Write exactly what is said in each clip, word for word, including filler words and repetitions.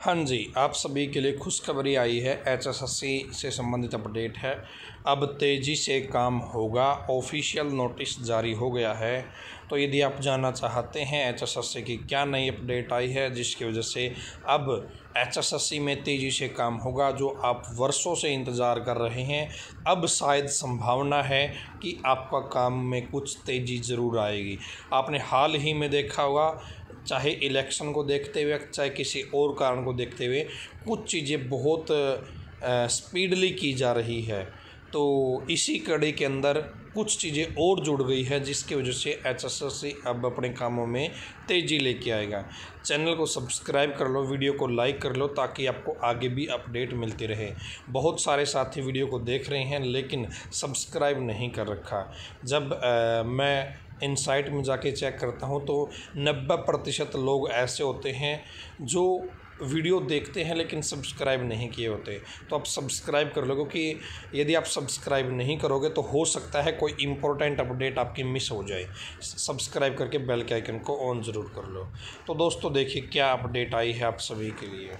हाँ जी, आप सभी के लिए खुशखबरी आई है। एच एस एस सी से संबंधित अपडेट है। अब तेज़ी से काम होगा, ऑफिशियल नोटिस जारी हो गया है। तो यदि आप जानना चाहते हैं एच एस एस सी की क्या नई अपडेट आई है जिसकी वजह से अब एच एस एस सी में तेज़ी से काम होगा, जो आप वर्षों से इंतज़ार कर रहे हैं, अब शायद संभावना है कि आपका काम में कुछ तेज़ी ज़रूर आएगी। आपने हाल ही में देखा होगा, चाहे इलेक्शन को देखते हुए चाहे किसी और कारण को देखते हुए, कुछ चीज़ें बहुत स्पीडली की जा रही है। तो इसी कड़ी के अंदर कुछ चीज़ें और जुड़ गई है जिसकी वजह से एच एस एस सी अब अपने कामों में तेज़ी लेके आएगा। चैनल को सब्सक्राइब कर लो, वीडियो को लाइक कर लो ताकि आपको आगे भी अपडेट मिलती रहे। बहुत सारे साथी वीडियो को देख रहे हैं लेकिन सब्सक्राइब नहीं कर रखा। जब आ, मैं इनसाइट में जाके चेक करता हूँ तो नब्बे प्रतिशत लोग ऐसे होते हैं जो वीडियो देखते हैं लेकिन सब्सक्राइब नहीं किए होते। तो आप सब्सक्राइब कर लो, क्योंकि यदि आप सब्सक्राइब नहीं करोगे तो हो सकता है कोई इम्पोर्टेंट अपडेट आपकी मिस हो जाए। सब्सक्राइब करके बेल के आइकन को ऑन ज़रूर कर लो। तो दोस्तों देखिए क्या अपडेट आई है आप सभी के लिए।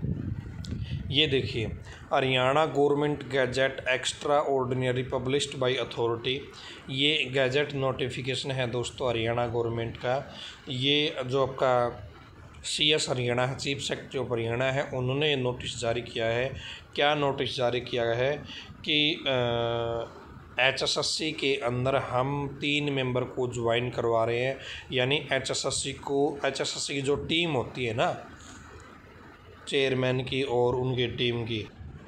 ये देखिए, Haryana government gazette extraordinary published by authority. ये गैजेट नोटिफिकेशन है दोस्तों हरियाणा गवर्नमेंट का। ये जो आपका सी एस हरियाणा है, चीफ सेक्रेटरी ऑफ हरियाणा है, उन्होंने ये नोटिस जारी किया है। क्या नोटिस जारी किया है कि एच एस एस सी के अंदर हम तीन मेंबर को ज्वाइन करवा रहे हैं। यानी एच एस एस सी को एच एस एस सी की जो टीम होती है ना, चेयरमैन की और उनकी टीम की,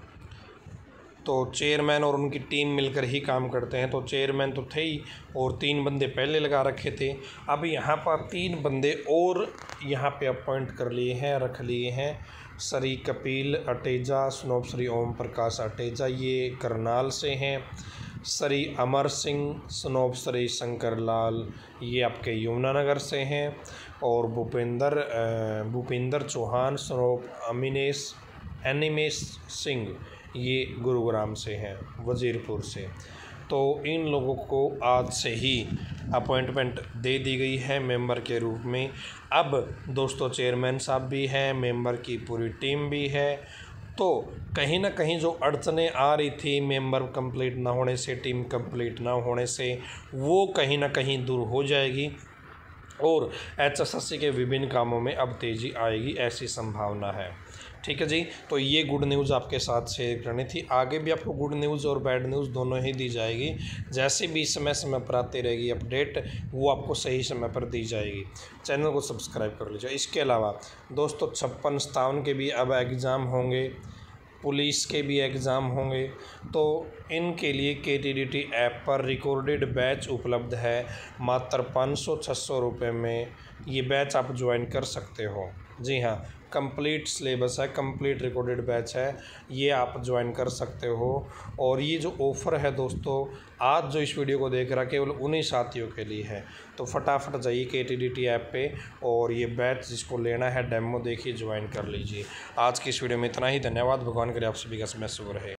तो चेयरमैन और उनकी टीम मिलकर ही काम करते हैं। तो चेयरमैन तो थे ही और तीन बंदे पहले लगा रखे थे। अब यहाँ पर तीन बंदे और यहाँ पे अपॉइंट कर लिए हैं, रख लिए हैं। श्री कपिल अटेजा, स्नोब श्री ओम प्रकाश अटेजा, ये करनाल से हैं। श्री अमर सिंह, स्नोब श्री शंकर लाल, ये आपके यमुनानगर से हैं। और भूपेंद्र भूपेंद्र चौहान, स्नोब अमीनेश एनिमेश सिंह, ये गुरुग्राम से हैं, वजीरपुर से। तो इन लोगों को आज से ही अपॉइंटमेंट दे दी गई है मेंबर के रूप में। अब दोस्तों चेयरमैन साहब भी हैं, मेंबर की पूरी टीम भी है। तो कहीं ना कहीं जो अड़चनें आ रही थी मेंबर कंप्लीट ना होने से, टीम कंप्लीट ना होने से, वो कहीं ना कहीं दूर हो जाएगी और एच एस एस सी के विभिन्न कामों में अब तेज़ी आएगी, ऐसी संभावना है। ठीक है जी, तो ये गुड न्यूज़ आपके साथ शेयर करनी थी। आगे भी आपको गुड न्यूज़ और बैड न्यूज़ दोनों ही दी जाएगी। जैसे भी समय समय पर आती रहेगी अपडेट, वो आपको सही समय पर दी जाएगी। चैनल को सब्सक्राइब कर लीजिए। इसके अलावा दोस्तों छप्पन सत्तावन के भी अब एग्ज़ाम होंगे, पुलिस के भी एग्ज़ाम होंगे। तो इनके लिए K T D T app पर रिकॉर्डेड बैच उपलब्ध है। मात्र पाँच सौ छः सौ रुपये में ये बैच आप ज्वाइन कर सकते हो। जी हाँ, कंप्लीट सिलेबस है, कंप्लीट रिकॉर्डेड बैच है, ये आप ज्वाइन कर सकते हो। और ये जो ऑफ़र है दोस्तों, आज जो इस वीडियो को देख रहा है केवल उन्हीं साथियों के लिए है। तो फटाफट जाइए के टी डी टी ऐप पे और ये बैच जिसको लेना है डेमो देखिए, ज्वाइन कर लीजिए। आज की इस वीडियो में इतना ही। धन्यवाद। भगवान करे आप सभी का समय शुभ रहे।